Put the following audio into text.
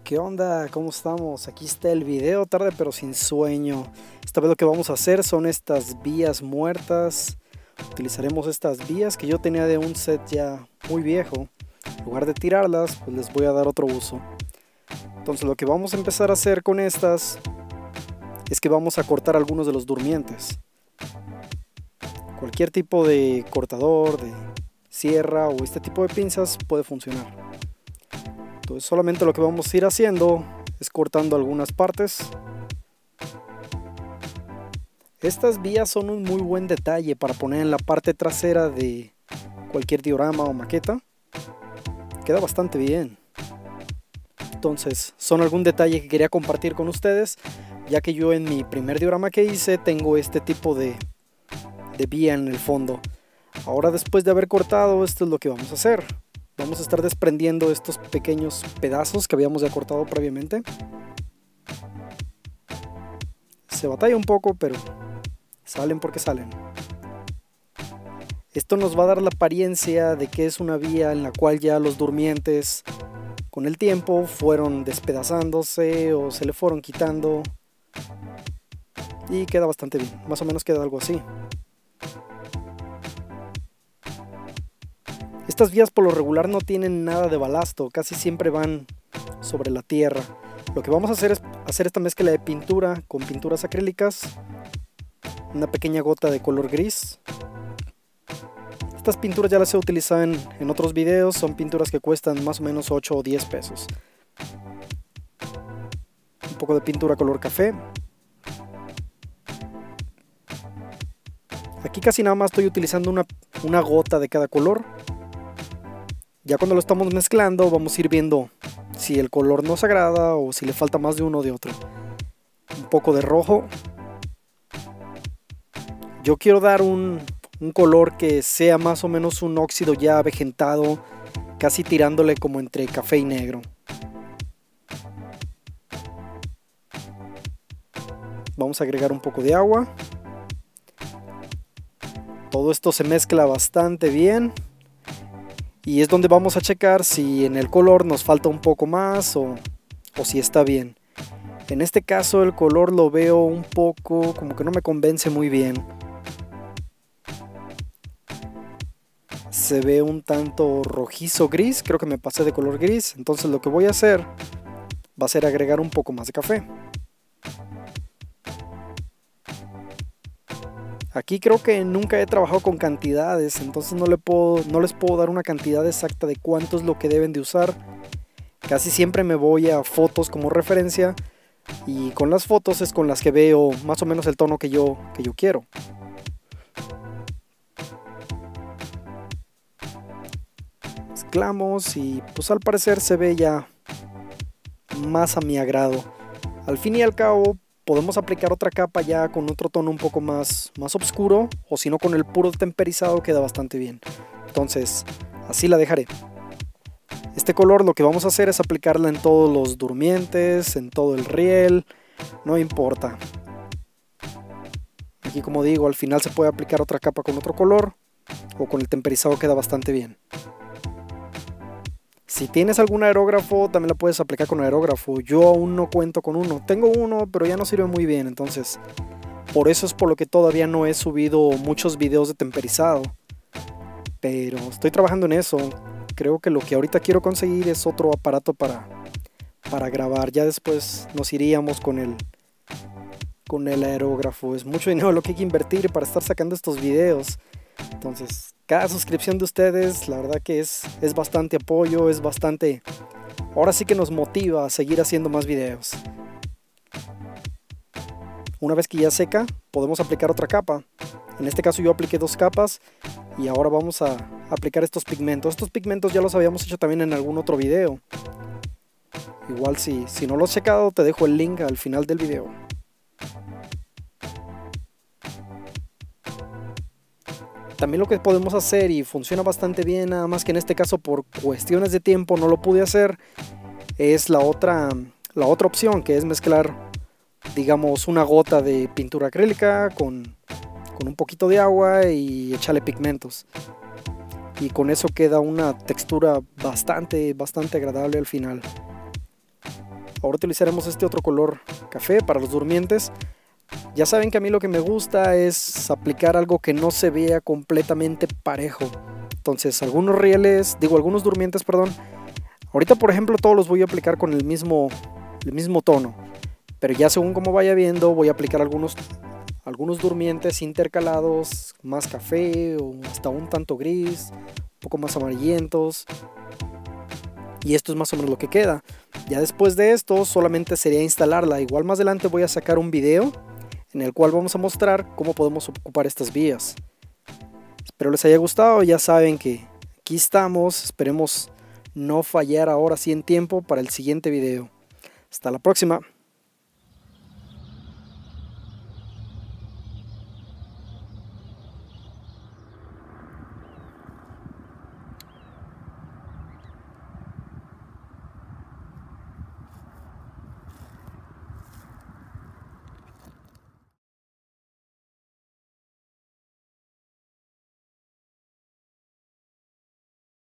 ¿Qué onda? ¿Cómo estamos? Aquí está el video, tarde pero sin sueño. Esta vez lo que vamos a hacer son estas vías muertas. Utilizaremos estas vías que yo tenía de un set ya muy viejo. En lugar de tirarlas, pues les voy a dar otro uso. Entonces lo que vamos a empezar a hacer con estas es que vamos a cortar algunos de los durmientes. Cualquier tipo de cortador, de sierra o este tipo de pinzas puede funcionar. Entonces solamente lo que vamos a ir haciendo es cortando algunas partes. Estas vías son un muy buen detalle para poner en la parte trasera de cualquier diorama o maqueta. Queda bastante bien. Entonces son algún detalle que quería compartir con ustedes, ya que yo en mi primer diorama que hice tengo este tipo de vía en el fondo. Ahora, después de haber cortado, esto es lo que vamos a hacer. Vamos a estar desprendiendo estos pequeños pedazos que habíamos ya cortado previamente. Se batalla un poco, pero salen porque salen. Esto nos va a dar la apariencia de que es una vía en la cual ya los durmientes con el tiempo fueron despedazándose o se le fueron quitando. Y queda bastante bien, más o menos queda algo así. Estas vías por lo regular no tienen nada de balasto, casi siempre van sobre la tierra. Lo que vamos a hacer es hacer esta mezcla de pintura con pinturas acrílicas, una pequeña gota de color gris. Estas pinturas ya las he utilizado en otros videos, son pinturas que cuestan más o menos 8 o 10 pesos. Un poco de pintura color café. Aquí casi nada más estoy utilizando una gota de cada color. Ya cuando lo estamos mezclando vamos a ir viendo si el color nos agrada o si le falta más de uno o de otro. Un poco de rojo. Yo quiero dar un color que sea más o menos un óxido ya avejentado, casi tirándole como entre café y negro. Vamos a agregar un poco de agua. Todo esto se mezcla bastante bien. Y es donde vamos a checar si en el color nos falta un poco más o si está bien. En este caso el color lo veo un poco como que no me convence muy bien. Se ve un tanto rojizo gris, creo que me pasé de color gris. Entonces lo que voy a hacer va a ser agregar un poco más de café. Aquí creo que nunca he trabajado con cantidades, entonces no les puedo dar una cantidad exacta de cuánto es lo que deben de usar. Casi siempre me voy a fotos como referencia y con las fotos es con las que veo más o menos el tono que yo quiero. Mezclamos y pues al parecer se ve ya más a mi agrado. Al fin y al cabo podemos aplicar otra capa ya con otro tono un poco más oscuro, o si no con el puro temperizado queda bastante bien. Entonces así la dejaré. Este color lo que vamos a hacer es aplicarla en todos los durmientes, en todo el riel, no importa. Aquí, como digo, al final se puede aplicar otra capa con otro color o con el temperizado queda bastante bien. Si tienes algún aerógrafo, también la puedes aplicar con aerógrafo. Yo aún no cuento con uno. Tengo uno, pero ya no sirve muy bien. Entonces, por eso es por lo que todavía no he subido muchos videos de temperizado. Pero estoy trabajando en eso. Creo que lo que ahorita quiero conseguir es otro aparato para grabar. Ya después nos iríamos con el aerógrafo. Es mucho dinero lo que hay que invertir para estar sacando estos videos. Entonces, cada suscripción de ustedes, la verdad que es bastante apoyo, es bastante... Ahora sí que nos motiva a seguir haciendo más videos. Una vez que ya seca, podemos aplicar otra capa. En este caso yo apliqué 2 capas y ahora vamos a aplicar estos pigmentos. Estos pigmentos ya los habíamos hecho también en algún otro video. Igual si no lo has checado, te dejo el link al final del video. También lo que podemos hacer, y funciona bastante bien, nada más que en este caso por cuestiones de tiempo no lo pude hacer, es la otra opción, que es mezclar, digamos, una gota de pintura acrílica con un poquito de agua y echarle pigmentos. Y con eso queda una textura bastante agradable al final. Ahora utilizaremos este otro color café para los durmientes. Ya saben que a mí lo que me gusta es aplicar algo que no se vea completamente parejo. Entonces algunos durmientes, perdón. Ahorita por ejemplo todos los voy a aplicar con el mismo tono. Pero ya según como vaya viendo voy a aplicar algunos durmientes intercalados, más café o hasta un tanto gris, un poco más amarillentos. Y esto es más o menos lo que queda. Ya después de esto solamente sería instalarla. Igual más adelante voy a sacar un video en el cual vamos a mostrar cómo podemos ocupar estas vías. Espero les haya gustado. Ya saben que aquí estamos. Esperemos no fallar ahora sí en tiempo para el siguiente video. Hasta la próxima.